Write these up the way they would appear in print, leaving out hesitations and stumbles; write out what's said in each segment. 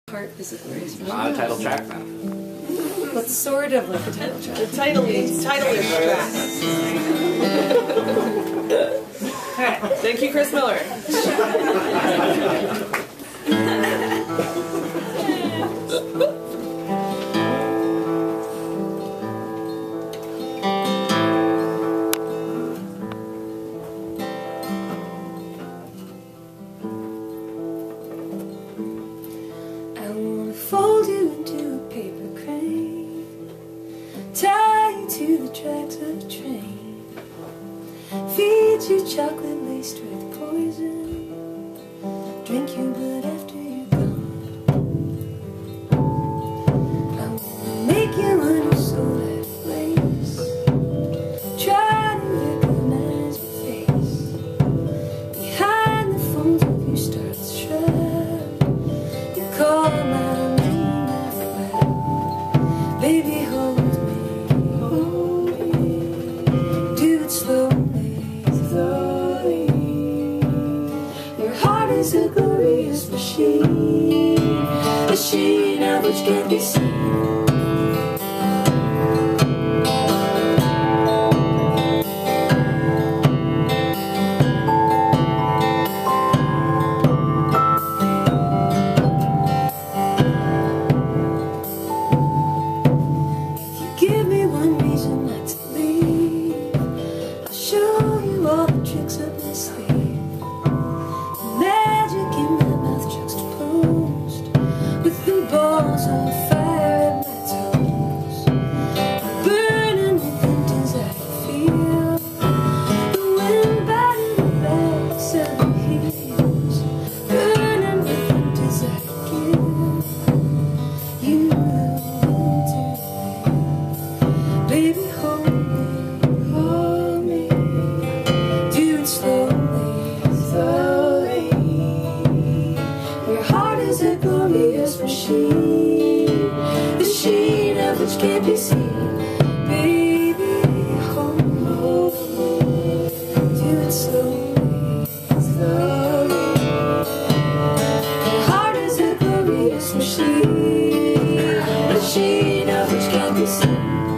Heart is a glorious machine. Not a title track then. But sort of like a title track. The title is track. Alright, thank you, Chris Miller. Fold you into a paper crane, tie you to the tracks of a train, feed you chocolate laced with poison, drink your blood after you're gone. I wanna make you undersold at a place, try to recognize your face, behind the folds of your starless shroud, you call my baby, hold me, do it slowly, slowly. Your heart is a glorious machine, machine of which can't be seen. Give me one reason not to leave, I'll show you all the tricks up my sleeve. The magic in my mouth juxtaposed with the balls of fire at my toes. I'm burning with the desire to feel the wind biting the backs of your heels, burning with the desire to give you the will to. Baby, hold me, do it slowly, slowly. Your heart is a glorious machine, machine of which can't be seen. Baby, hold me, do it slowly, slowly. Your heart is a glorious machine, machine of which can't be seen.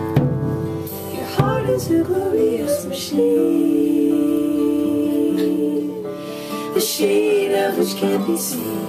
It's a glorious machine, machine of which can't be seen.